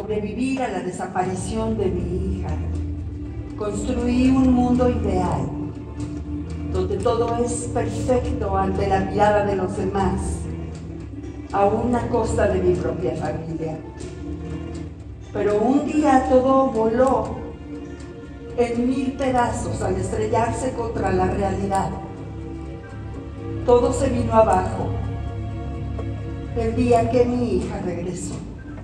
sobrevivir a la desaparición de mi hija, construí un mundo ideal, donde todo es perfecto ante la mirada de los demás, aún a costa de mi propia familia. Pero un día todo voló en 1000 pedazos al estrellarse contra la realidad. Todo se vino abajo el día que mi hija regresó.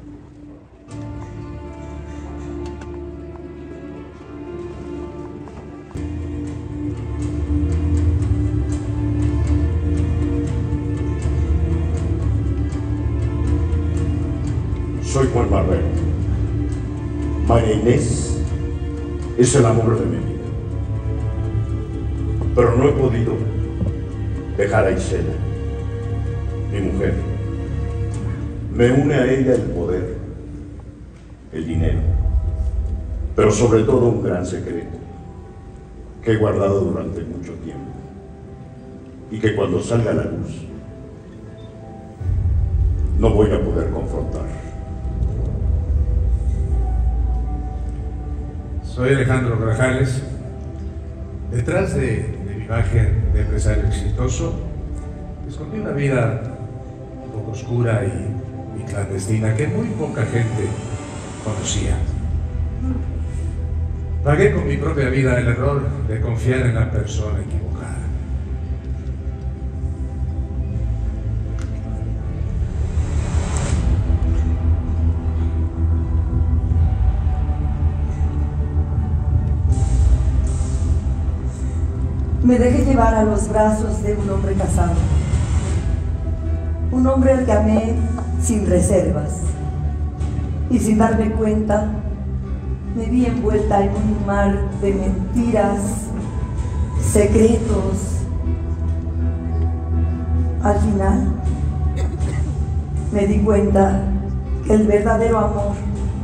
Soy Juan Barbero. María Inés es el amor de mi vida. Pero no he podido dejar a Isela, mi mujer. Me une a ella el poder, el dinero, pero sobre todo un gran secreto que he guardado durante mucho tiempo y que cuando salga a la luz no voy a poder confrontar. Soy Alejandro Grajales. Detrás de mi imagen de empresario exitoso, escondí una vida un poco oscura y clandestina que muy poca gente conocía. Pagué con mi propia vida el error de confiar en la persona equivocada. Me dejé llevar a los brazos de un hombre casado. Un hombre al que amé sin reservas. Y sin darme cuenta, me vi envuelta en un mar de mentiras, secretos. Al final, me di cuenta que el verdadero amor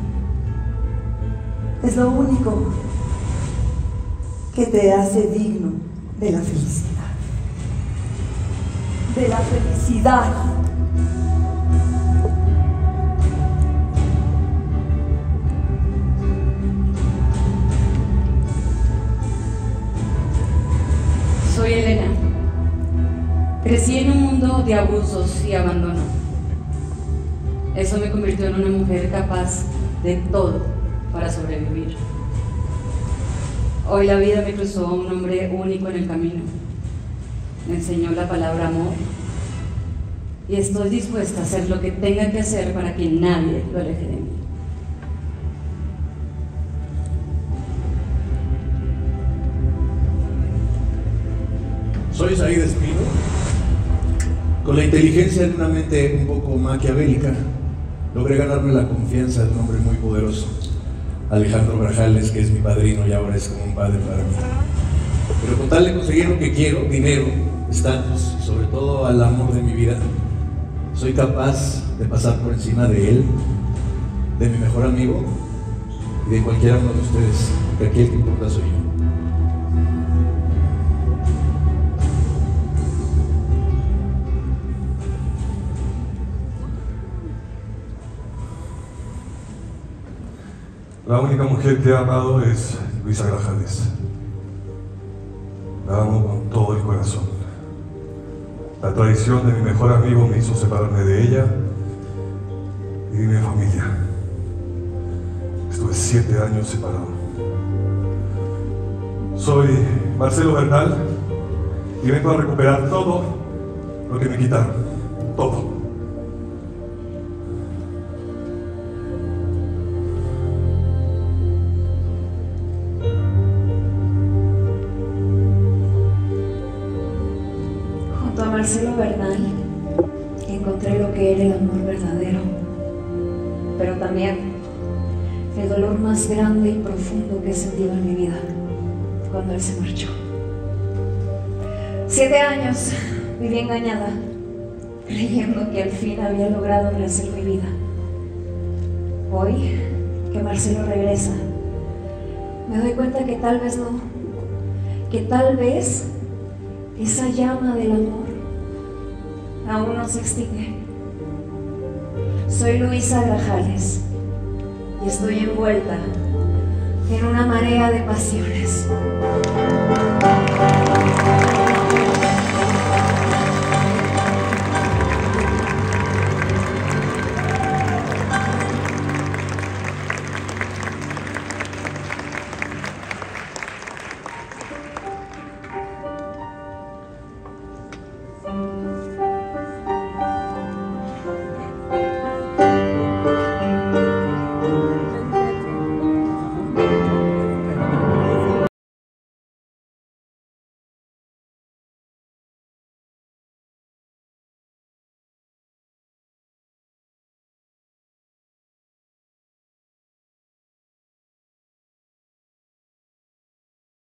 es lo único que te hace digno de la felicidad. De la felicidad. Soy Elena. Crecí en un mundo de abusos y abandono. Eso me convirtió en una mujer capaz de todo para sobrevivir. Hoy la vida me cruzó a un hombre único en el camino. Me enseñó la palabra amor y estoy dispuesta a hacer lo que tenga que hacer para que nadie lo aleje de mí. Soy Said Espino. Con la inteligencia de una mente un poco maquiavélica, logré ganarme la confianza de un hombre muy poderoso, Alejandro Grajales, que es mi padrino y ahora es como un padre para mí. Pero con tal de conseguir lo que quiero, dinero, estatus y sobre todo al amor de mi vida, soy capaz de pasar por encima de él, de mi mejor amigo y de cualquiera uno de ustedes, porque aquí el que importa soy yo. La única mujer que he amado es Luisa Grajales. La amo con todo el corazón. La traición de mi mejor amigo me hizo separarme de ella y de mi familia. Estuve 7 años separado. Soy Marcelo Bernal y vengo a recuperar todo lo que me quitaron. Todo. Marcelo Bernal, encontré lo que era el amor verdadero, pero también el dolor más grande y profundo que he sentido en mi vida cuando él se marchó. 7 años viví engañada, creyendo que al fin había logrado rehacer mi vida. Hoy que Marcelo regresa, me doy cuenta que tal vez no, que tal vez esa llama del amor aún no se extingue. Soy Luisa Grajales y estoy envuelta en una marea de pasiones.